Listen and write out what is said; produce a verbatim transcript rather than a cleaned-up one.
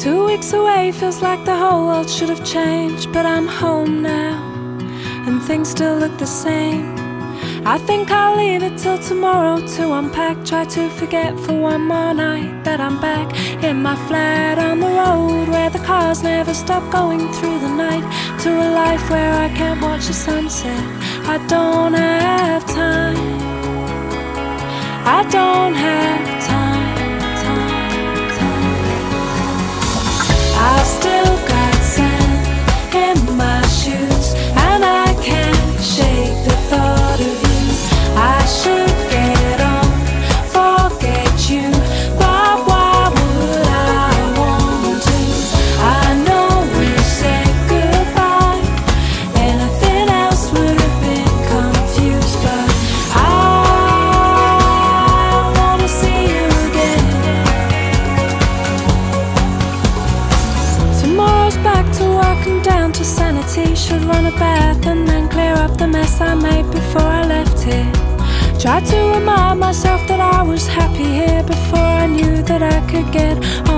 Two weeks away feels like the whole world should have changed, but I'm home now and things still look the same. I think I'll leave it till tomorrow to unpack, try to forget for one more night that I'm back in my flat on the road where the cars never stop going through the night, to a life where I can't watch the sunset. I don't have time, I don't have time, time, time. I've still got sand in my shoes and I can't shake the thought of you. I should get on, forget you, but why would I want to? I know we said goodbye, anything else would have been confused, but I wanna see you again. Tomorrow's back to work and down to sanity. Should run a bath and then clear up the mess I made before I left here. Tried to remind myself that I was happy here before I knew that I could get on